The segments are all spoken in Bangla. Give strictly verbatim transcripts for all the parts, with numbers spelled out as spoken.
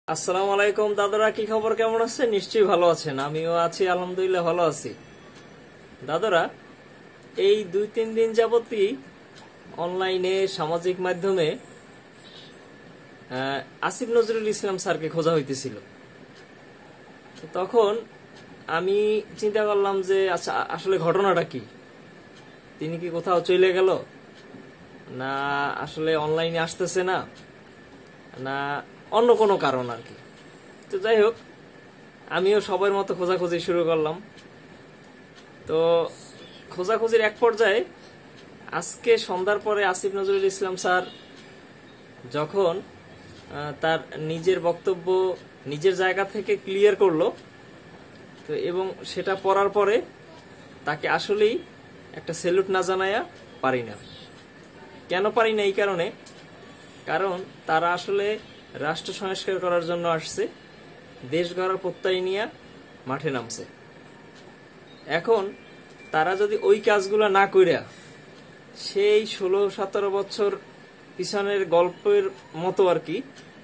আসসালামু আলাইকুম দাদারা, কি খবর, কেমন আছেন? নিশ্চয়ই ভালো আছেন। আমিও আছি, আলহামদুলিল্লাহ ভালো আছি। দাদারা, এই দুই তিন দিন যাবতই অনলাইনে সামাজিক মাধ্যমে আসিফ নজরুল ইসলাম স্যারকে খোঁজা হইতেছিল। তখন আমি চিন্তা করলাম যে আচ্ছা, আসলে ঘটনাটা কি? তিনি কি কোথাও চলে গেল, না আসলে অনলাইনে আসতেছে না, না অন্য কোনো কারণ আর কি। তো যাই হোক, আমিও সবার মতো খোঁজাখুঁজি শুরু করলাম। তো খোঁজাখুঁজির এক পর্যায়ে আজকে সন্ধ্যার পরে আসিফ নজরুল ইসলাম স্যার যখন তার নিজের বক্তব্য নিজের জায়গা থেকে ক্লিয়ার করলো, তো এবং সেটা পড়ার পরে তাকে আসলেই একটা স্যালুট না জানায়া পারি না। কেন পারি না? এই কারণে, কারণ তারা আসলে রাষ্ট্র সংস্কার করার জন্য আসছে, দেশ গড়ার প্রত্যয় নিয়ে মাঠে নামছে। এখন তারা যদি ওই কাজগুলো না কইরা সেই ষোলো সতেরো বছর পিছনের গল্পের মতো আর কি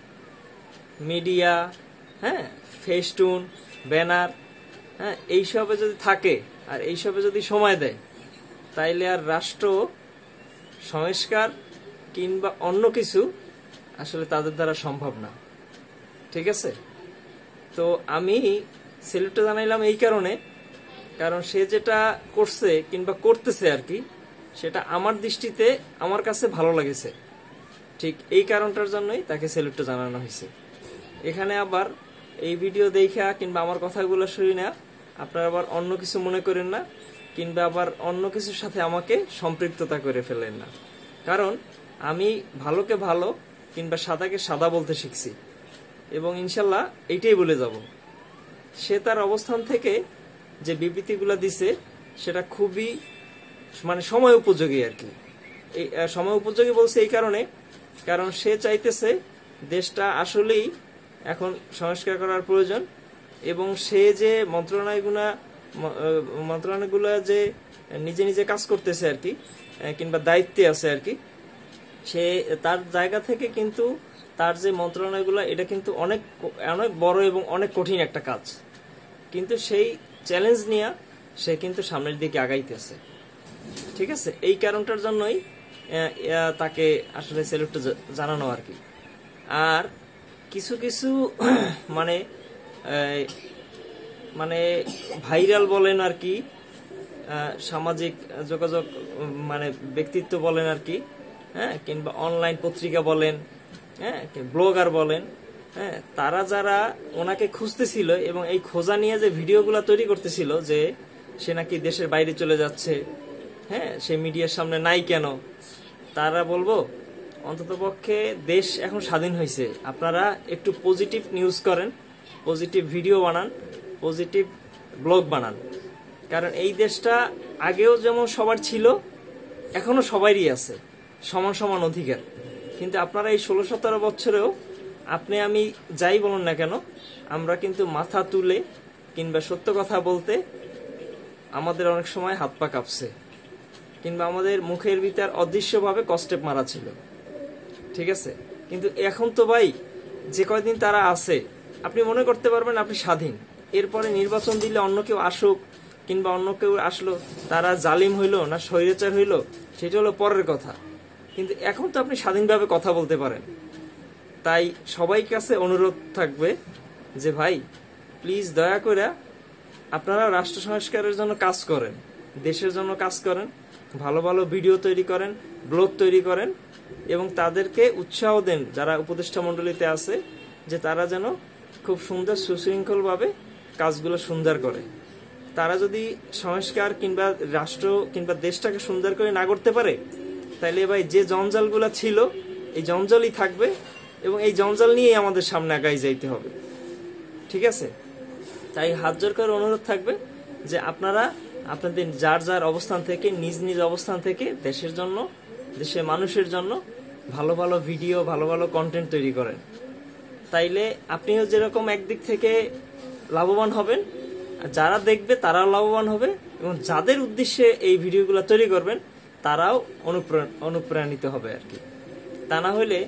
মিডিয়া, হ্যাঁ, ফেস্টুন, ব্যানার, হ্যাঁ, এইসবে যদি থাকে আর এইসবে যদি সময় দেয়, তাইলে আর রাষ্ট্র সংস্কার কিংবা অন্য কিছু আসলে তাদের দ্বারা সম্ভব না। ঠিক আছে? তো আমি স্যালুটটা জানাইলাম এই কারণে, কারণ সে যেটা করছে কিংবা করতেছে আর কি, সেটা আমার দৃষ্টিতে আমার কাছে ভালো লাগেছে। ঠিক এই কারণটার জন্যই তাকে স্যালুটটা জানানো হয়েছে। এখানে আবার এই ভিডিও দেখা কিংবা আমার কথাগুলো শুনি না আপনারা আবার অন্য কিছু মনে করেন না, কিংবা আবার অন্য কিছুর সাথে আমাকে সম্পৃক্ততা করে ফেলেন না। কারণ আমি ভালোকে ভালো কিংবা সাদাকে সাদা বলতে শিখছি, এবং ইনশাল্লাহ এইটাই বলে যাব। সে তার অবস্থান থেকে যে বিবৃতিগুলো দিছে সেটা খুবই মানে সময় উপযোগী আর কি। এই সময় উপযোগী বলছে এই কারণে, কারণ সে চাইতেছে দেশটা আসলেই এখন সংস্কার করার প্রয়োজন, এবং সে যে মন্ত্রণালয়গুলা মন্ত্রণালয়গুলো যে নিজে নিজে কাজ করতেছে আর কি, কিংবা দায়িত্বে আছে আর কি, সে তার জায়গা থেকে কিন্তু তার যে মন্ত্রণালয়গুলো, এটা কিন্তু অনেক অনেক বড় এবং অনেক কঠিন একটা কাজ, কিন্তু সেই চ্যালেঞ্জ নিয়ে সে কিন্তু সামনের দিকে আগাইতেছে। ঠিক আছে? এই কারণটার জন্যই তাকে আসলে স্যালুটটা জানানো আর কি। আর কিছু কিছু মানে মানে ভাইরাল বলেন আর কি, সামাজিক যোগাযোগ মানে ব্যক্তিত্ব বলেন আর কি, হ্যাঁ, কিংবা অনলাইন পত্রিকা বলেন, হ্যাঁ, ব্লগার বলেন, হ্যাঁ, তারা যারা ওনাকে খুঁজতেছিল এবং এই খোঁজা নিয়ে যে ভিডিওগুলো তৈরি করতেছিল যে সে নাকি দেশের বাইরে চলে যাচ্ছে, হ্যাঁ, সে মিডিয়ার সামনে নাই কেন, তারা বলবো অন্ততপক্ষে দেশ এখন স্বাধীন হয়েছে, আপনারা একটু পজিটিভ নিউজ করেন, পজিটিভ ভিডিও বানান, পজিটিভ ব্লগ বানান। কারণ এই দেশটা আগেও যেমন সবার ছিল, এখনো সবারই আছে সমান সমান অধিকার। কিন্তু আপনারা এই ষোলো সতেরো বছরেও আপনি আমি যাই বলুন না কেন, আমরা কিন্তু মাথা তুলে কিংবা সত্য কথা বলতে আমাদের অনেক সময় হাত পা কাঁপছে, কিংবা আমাদের মুখের ভিতর অদৃশ্যভাবে কষ্টেপ মারা ছিল। ঠিক আছে? কিন্তু এখন তো ভাই যে কয়দিন তারা আছে, আপনি মনে করতে পারবেন আপনি স্বাধীন। এরপরে নির্বাচন দিলে অন্য কেউ আসুক কিংবা অন্য কেউ আসলো, তারা জালিম হইল না স্বৈরাচার হইল, সেটা হলো পরের কথা। কিন্তু এখন তো আপনি স্বাধীনভাবে কথা বলতে পারেন। তাই সবাই কাছে অনুরোধ থাকবে যে ভাই প্লিজ দয়া করে আপনারা রাষ্ট্র সংস্কারের জন্য কাজ করেন, দেশের জন্য কাজ করেন, ভালো ভালো ভিডিও তৈরি করেন, ব্লগ তৈরি করেন, এবং তাদেরকে উৎসাহ দেন যারা উপদেষ্টা মণ্ডলীতে আছে, যে তারা যেন খুব সুন্দর সুশৃঙ্খলভাবে কাজগুলো সুন্দর করে। তারা যদি সংস্কার কিংবা রাষ্ট্র কিংবা দেশটাকে সুন্দর করে না করতে পারে, তাইলে ভাই যে জঞ্জালগুলো ছিল এই জঞ্জালই থাকবে, এবং এই জঞ্জাল নিয়েই আমাদের সামনে আগাই যাইতে হবে। ঠিক আছে? তাই হাত জোর করে অনুরোধ থাকবে যে আপনারা আপনাদের যার যার অবস্থান থেকে নিজ নিজ অবস্থান থেকে দেশের জন্য, দেশের মানুষের জন্য ভালো ভালো ভিডিও, ভালো ভালো কন্টেন্ট তৈরি করেন। তাইলে আপনিও যেরকম একদিক থেকে লাভবান হবেন, যারা দেখবে তারাও লাভবান হবে, এবং যাদের উদ্দেশ্যে এই ভিডিওগুলো তৈরি করবেন তারাও অনুপ্রাণিত হবে আর কি। তা না হলে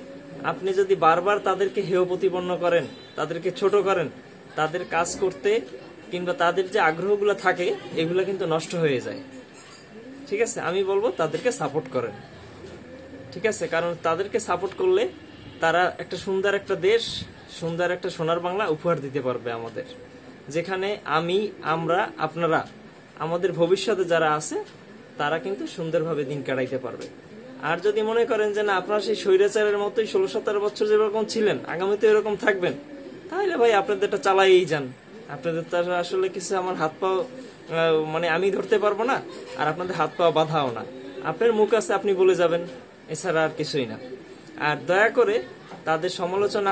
আপনি যদি বারবার তাদেরকে হেয় প্রতিপন্ন করেন, তাদেরকে ছোট করেন, তাদের কাজ করতে কিংবা তাদের যে আগ্রহগুলো থাকে এগুলো কিন্তু নষ্ট হয়ে যায়। ঠিক আছে, আমি বলবো তাদেরকে সাপোর্ট করেন। ঠিক আছে, কারণ তাদেরকে সাপোর্ট করলে তারা একটা সুন্দর একটা দেশ, সুন্দর একটা সোনার বাংলা উপহার দিতে পারবে আমাদের, যেখানে আমি, আমরা, আপনারা, আমাদের ভবিষ্যতে যারা আছে তারা কিন্তু সুন্দরভাবে দিন কাটাইতে পারবে। আর যদি মনে করেন যে না আপনারা সেই স্বৈরাচারের মতোই ষোলো সতেরো বছর যেরকম ছিলেন আগামীতে এরকম থাকবেন, তাহলে ভাই আপনাদেরটা চালাইই যান। আপনাদের তো আসলে কিছু আমার হাত পাও মানে আমি ধরতে পারবো না, আর আপনাদের হাত পাও বাঁধাও না। আপনার মুখ আছে, আপনি বলে যাবেন, এছাড়া আর কিছুই না। আর দয়া করে তাদের সমালোচনা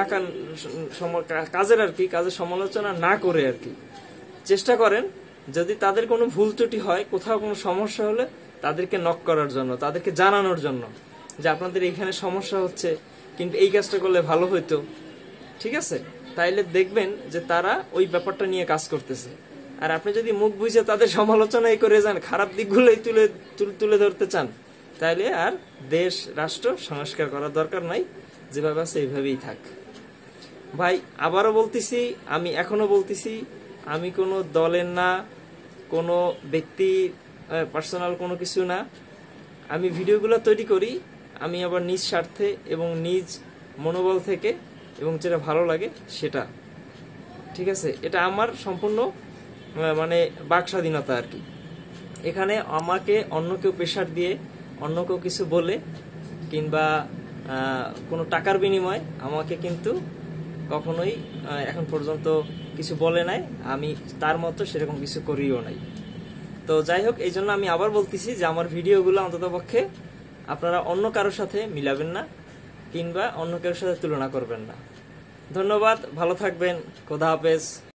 কাজের আর কি কাজের সমালোচনা না করে আর কি চেষ্টা করেন, যদি তাদের কোনো ভুল ত্রুটি হয়, কোথাও কোনো সমস্যা হলে তাদেরকে নক করার জন্য, তাদেরকে জানানোর জন্য যে আপনাদের এখানে সমস্যা হচ্ছে, কিন্তু এই কাজটা করলে ভালো হইতো। ঠিক আছে, তাইলে দেখবেন যে তারা ওই ব্যাপারটা নিয়ে কাজ করতেছে। আর আপনি যদি মুখ বুঝে তাদের সমালোচনাই করে যান, খারাপ দিকগুলোই তুলে তুলে ধরতে চান, তাইলে আর দেশ রাষ্ট্র সংস্কার করার দরকার নাই, যেভাবে আছে এইভাবেই থাক। ভাই আবারও বলতেছি, আমি এখনো বলতেছি, আমি কোনো দলের না, কোনো ব্যক্তি পার্সোনাল কোনো কিছু না। আমি ভিডিওগুলো তৈরি করি আমি আবার নিজ স্বার্থে এবং নিজ মনোবল থেকে, এবং যেটা ভালো লাগে সেটা। ঠিক আছে, এটা আমার সম্পূর্ণ মানে বাক স্বাধীনতা আর কি। এখানে আমাকে অন্য কেউ প্রেশার দিয়ে, অন্য কেউ কিছু বলে কিংবা কোনো টাকার বিনিময়ে আমাকে কিন্তু কখনোই এখন পর্যন্ত কিছু বলে নাই, আমি তার মতো সেরকম কিছু করিও নাই। তো যাই হোক, এই জন্য আমি আবার বলতেছি যে আমার ভিডিওগুলো অন্ততপক্ষে আপনারা অন্য কারোর সাথে মিলাবেন না কিংবা অন্য কারোর সাথে তুলনা করবেন না। ধন্যবাদ, ভালো থাকবেন, খোদা হাফেজ।